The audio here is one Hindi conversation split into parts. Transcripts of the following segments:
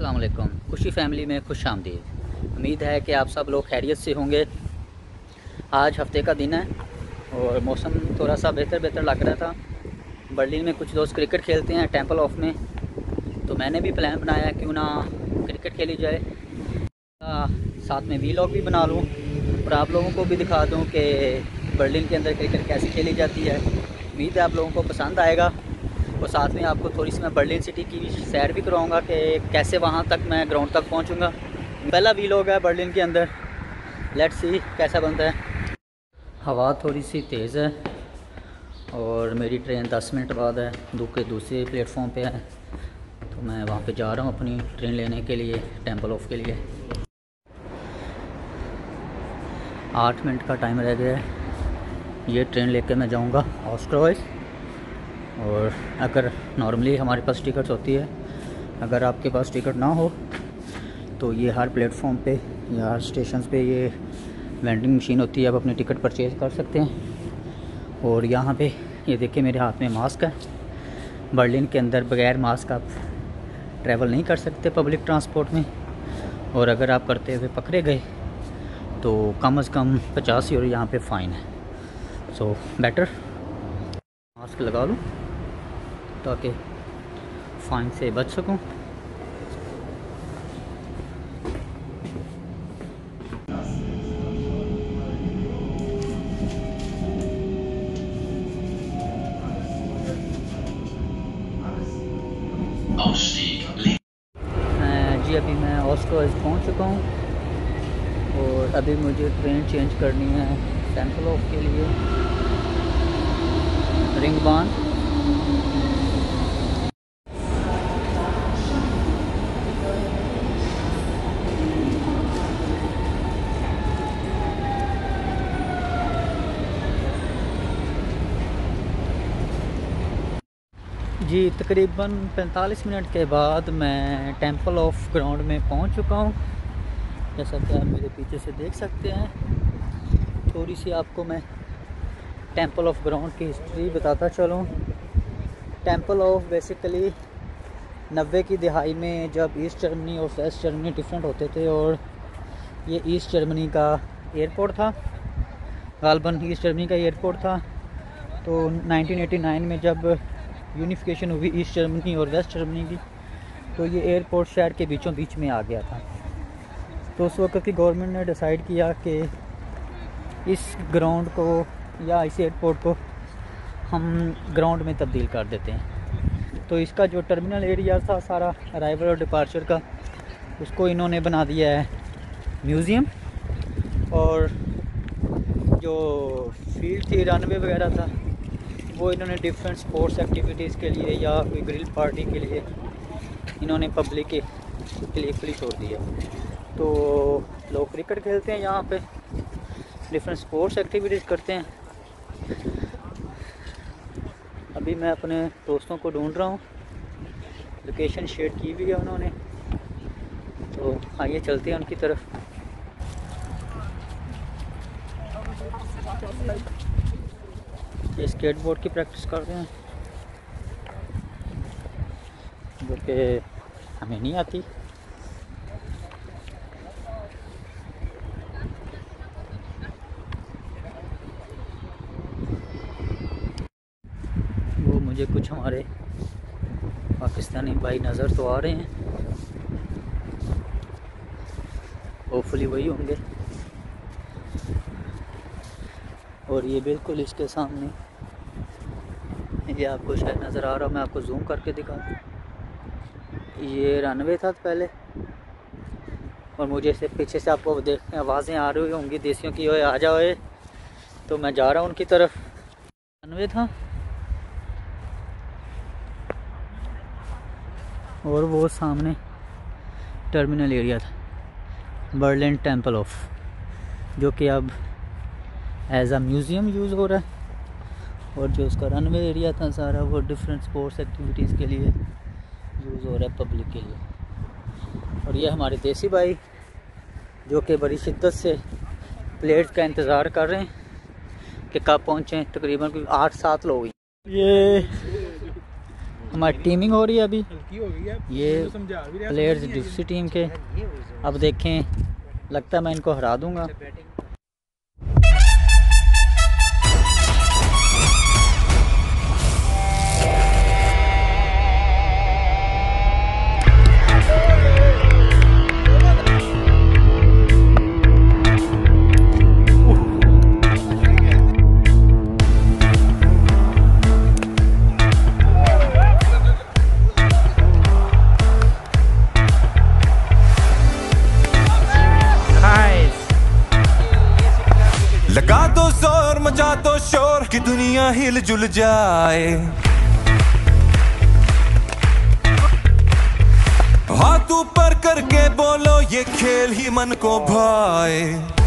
अस्सलाम वालेकुम। खुशी फैमिली में खुश आमदीद। उम्मीद है कि आप सब लोग खैरियत से होंगे। आज हफ्ते का दिन है और मौसम थोड़ा सा बेहतर लग रहा था। बर्लिन में कुछ दोस्त क्रिकेट खेलते हैं टेंपल ऑफ में, तो मैंने भी प्लान बनाया क्यों ना क्रिकेट खेली जाए, साथ में वीलॉग भी बना लूँ और आप लोगों को भी दिखा दूँ कि बर्लिन के अंदर क्रिकेट कैसे खेली जाती है। उम्मीद है आप लोगों को पसंद आएगा और साथ में आपको थोड़ी सी मैं बर्लिन सिटी की सैर भी कराऊंगा कि कैसे वहाँ तक मैं ग्राउंड तक पहुँचूँगा। पहला वीलॉग है बर्लिन के अंदर, लेट्स सी कैसा बनता है। हवा थोड़ी सी तेज़ है और मेरी ट्रेन 10 मिनट बाद है, दूसरे प्लेटफॉर्म पे है, तो मैं वहाँ पे जा रहा हूँ अपनी ट्रेन लेने के लिए टेंपल ऑफ के लिए। 8 मिनट का टाइम रह गया है। ये ट्रेन लेके मैं जाऊँगा ऑस्ट्रोइस। और अगर नॉर्मली हमारे पास टिकट्स होती है, अगर आपके पास टिकट ना हो तो ये हर प्लेटफॉर्म पे या हर स्टेशन पे ये वेंडिंग मशीन होती है, आप अपनी टिकट परचेज़ कर सकते हैं। और यहाँ पे ये देखिए मेरे हाथ में मास्क है। बर्लिन के अंदर बगैर मास्क आप ट्रैवल नहीं कर सकते पब्लिक ट्रांसपोर्ट में, और अगर आप करते हुए पकड़े गए तो कम से कम 50 यूरो यहाँ पे फ़ाइन है। सो बेटर मास्क लगा लूँ ताकि फ़ाइन से बच सकूं। जी अभी मैं ऑस्ट्रोइस पहुंच चुका हूं और अभी मुझे ट्रेन चेंज करनी है टेंपल ऑफ के लिए, रिंगबान। जी तकरीबन 45 मिनट के बाद मैं टेंपल ऑफ ग्राउंड में पहुंच चुका हूं, जैसा कि आप मेरे पीछे से देख सकते हैं। थोड़ी सी आपको मैं टेंपल ऑफ ग्राउंड की हिस्ट्री बताता चलूं। टेंपल ऑफ बेसिकली 90 की दहाई में जब ईस्ट जर्मनी और वेस्ट जर्मनी डिफरेंट होते थे और ये ईस्ट जर्मनी का एयरपोर्ट था, गालबन ईस्ट जर्मनी का एयरपोर्ट था। तो 1989 में जब यूनिफिकेशन हुई ईस्ट जर्मनी और वेस्ट जर्मनी की, तो ये एयरपोर्ट शहर के बीचों बीच में आ गया था। तो उस वक्त की गवर्नमेंट ने डिसाइड किया कि इस ग्राउंड को या इस एयरपोर्ट को हम ग्राउंड में तब्दील कर देते हैं। तो इसका जो टर्मिनल एरिया था सारा अराइवल और डिपार्चर का, उसको इन्होंने बना दिया है म्यूज़ियम, और जो फील्ड थी रनवे वगैरह था वो इन्होंने डिफरेंट स्पोर्ट्स एक्टिविटीज़ के लिए या कोई ग्रिल पार्टी के लिए इन्होंने पब्लिक के लिए खुली छोड़ दी है। तो लोग क्रिकेट खेलते हैं यहाँ पे, डिफरेंट स्पोर्ट्स एक्टिविटीज़ करते हैं। अभी मैं अपने दोस्तों को ढूंढ रहा हूँ, लोकेशन शेयर की हुई है उन्होंने, तो आइए चलते हैं उनकी तरफ। ये स्केटबोर्ड की प्रैक्टिस कर रहे हैं जो कि हमें नहीं आती। वो मुझे कुछ हमारे पाकिस्तानी भाई नज़र तो आ रहे हैं, होपफुली वही होंगे। और ये बिल्कुल इसके सामने, ये आपको शायद नज़र आ रहा, मैं आपको जूम करके दिखाऊं। ये रनवे था पहले, और मुझे से पीछे से आपको देख आवाज़ें आ रही होंगी देसियों की, ओए आ जाओ, तो मैं जा रहा हूँ उनकी तरफ। रनवे था और वो सामने टर्मिनल एरिया था बर्लिन टेंपल ऑफ, जो कि अब एज आ म्यूज़ियम यूज़ हो रहा है। और जो उसका रनवे एरिया था सारा, वो डिफरेंट स्पोर्ट्स एक्टिविटीज़ के लिए यूज़ हो रहा है पब्लिक के लिए। और ये हमारे देसी भाई जो कि बड़ी शिद्दत से प्लेट्स का इंतज़ार कर रहे हैं कि कब पहुँचें। तकरीबन 8-7 लोग। ये हमारी टीमिंग हो रही है अभी। हल्की हो गई है ये प्लेयर्स दूसरी टीम के, अब देखें, लगता है मैं इनको हरा दूंगा। लगा दो जोर, मचा दो शोर कि दुनिया हिल जुल जाए। हाथ ऊपर करके बोलो ये खेल ही मन को भाए।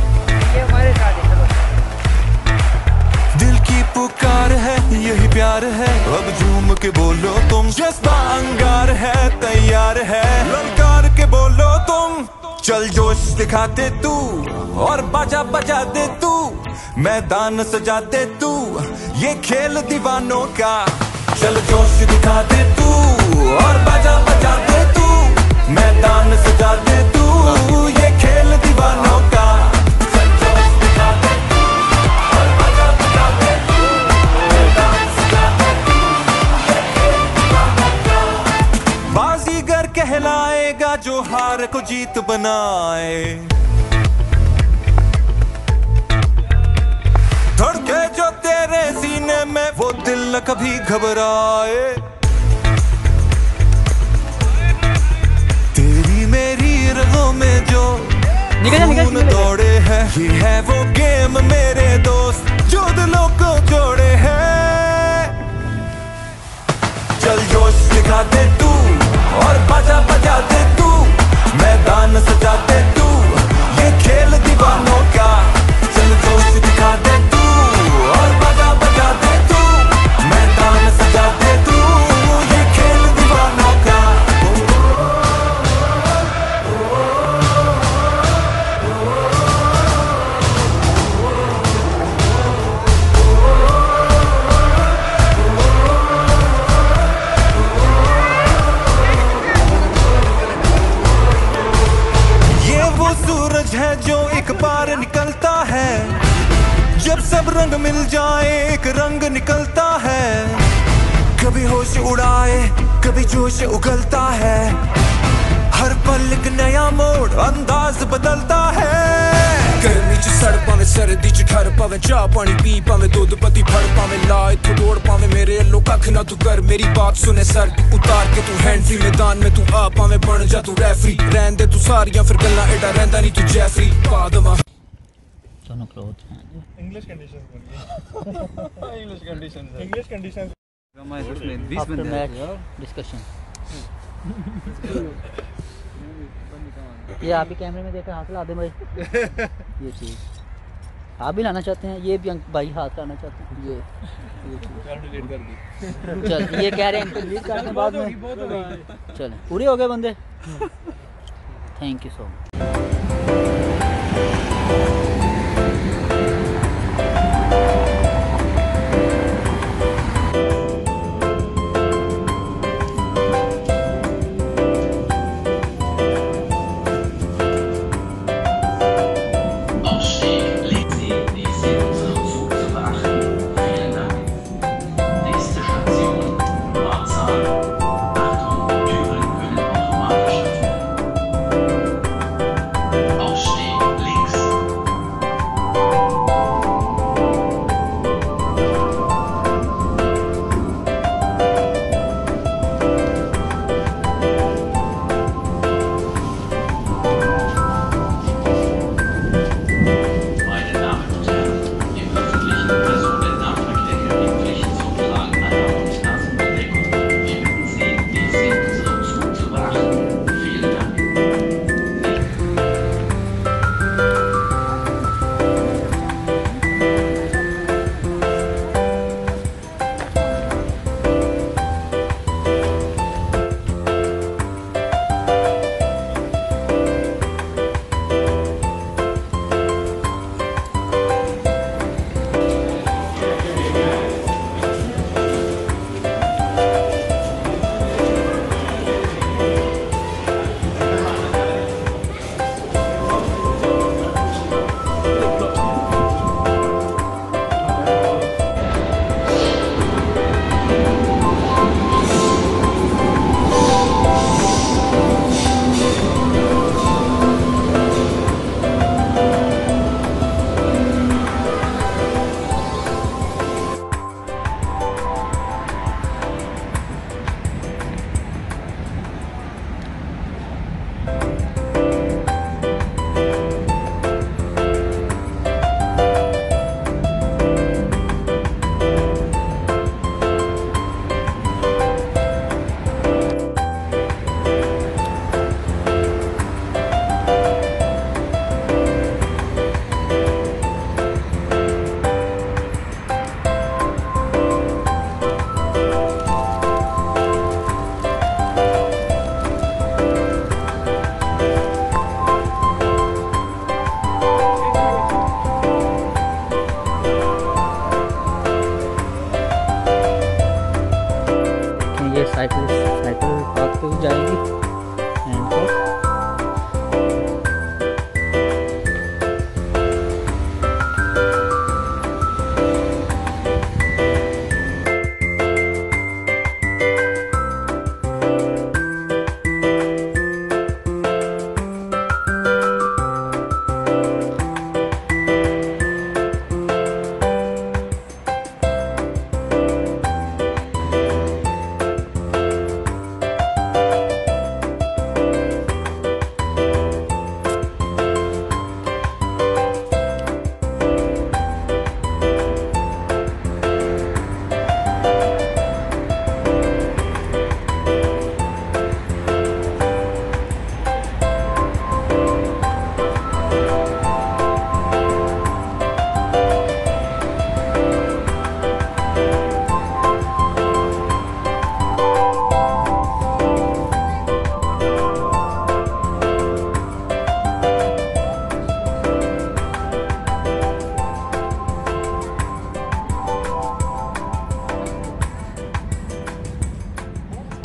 दिल की पुकार है यही प्यार है, अब झूम के बोलो तुम। जज्बा अंगार है, तैयार है, ललकार के बोलो तुम। चल जोश दिखाते तू और बाजा बजा दे तू, मैदान सजा दे तू, ये खेल दीवानों का। चल जोश दिखा दे तू और बाजा बजा दे तू, मैदान सजा दे तू, ये खेल दीवानों का। चल जोश दिखा दे तू और बाजा बजा दे तू, मैदान सजा दे तू, ये खेल दीवानों का। बाजीगर कहलाएगा जो हार को जीत बनाए। धड़के जो तेरे सीने में वो दिल न कभी घबराए। तेरी मेरी रगों में जो खून दौड़े हैं, ये है वो गेम मेरे दोस्त जो दिलों को जोड़े हैं। चल जोश दिखा दे तू और बाजा बजा दे तू, मैदान सजा दे तू, ये खेल दीवानों का। चल जोश दिखा दे तू और बाजा बजा दे तू, मैदान सजा दे तू, ये खेल दीवानों का। ये वो सूरज है जो एक बार निकलता है, जब सब रंग मिल जाए एक रंग निकलता है। कभी होश उड़ाए कभी जोश उगलता है, हर पल एक नया मोड़ अंदाज बदलता है। गर्मी च सड़ पावे, सर्दी च ठर पावे, चाह पानी पी पावे, दूध पत्ती फड़ पावे, ला इथों दौड़ पावे, मेरे अल्लो कख ना तू कर, मेरी बात सुने सर उतार के तू हैंड फ्री, मैदान में तू आ पावे, बन जा तू रेफरी, रहन दे तू सारियां फिर गल्लां, एडा रहंदा नहीं तू जैफरी। पा दवा दोनों क्लोथ हैं। English conditions after match discussion. ये आप भी कैमरे में देखकर हाथ ला दे भाई। ये चीज़ आप भी लाना चाहते हैं, ये भी भाई हाथ लाना चाहते हैं। ये चल ये कह रहे हैं इनको डिलीट कर दें बाद में। चलें पूरे हो गए बंदे। Thank you so much. Cycle